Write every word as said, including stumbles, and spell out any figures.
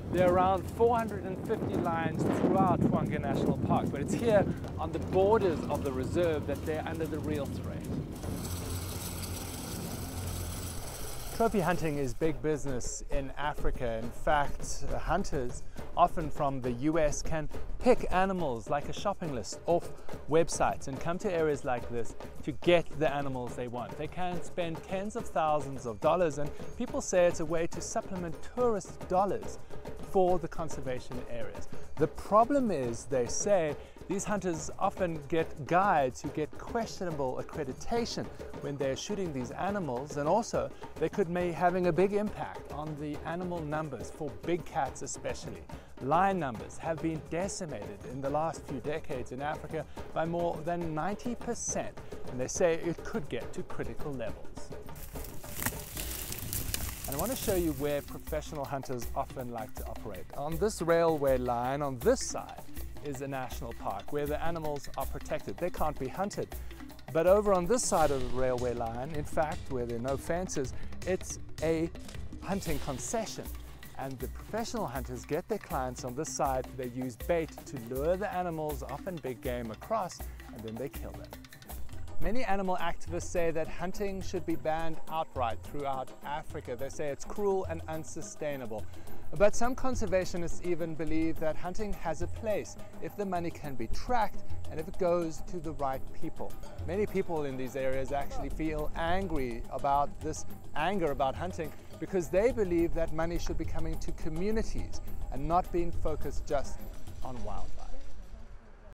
There are around four hundred fifty lions throughout Hwange National Park, but it's here on the borders of the reserve that they're under the real threat. Trophy hunting is big business in Africa. In fact, hunters, often from the U S, can pick animals like a shopping list off websites and come to areas like this to get the animals they want. They can spend tens of thousands of dollars, and people say it's a way to supplement tourist dollars for the conservation areas. The problem is, they say, these hunters often get guides who get questionable accreditation when they're shooting these animals, and also they could be having a big impact on the animal numbers for big cats especially. Lion numbers have been decimated in the last few decades in Africa by more than ninety percent, and they say it could get to critical levels. And I want to show you where professional hunters often like to operate. On this railway line on this side is a national park where the animals are protected. They can't be hunted. But over on this side of the railway line, in fact, where there are no fences, it's a hunting concession. And the professional hunters get their clients on this side. They use bait to lure the animals, often big game, across, and then they kill them. Many animal activists say that hunting should be banned outright throughout Africa. They say it's cruel and unsustainable. But some conservationists even believe that hunting has a place if the money can be tracked and if it goes to the right people. Many people in these areas actually feel angry about this anger about hunting because they believe that money should be coming to communities and not being focused just on wildlife.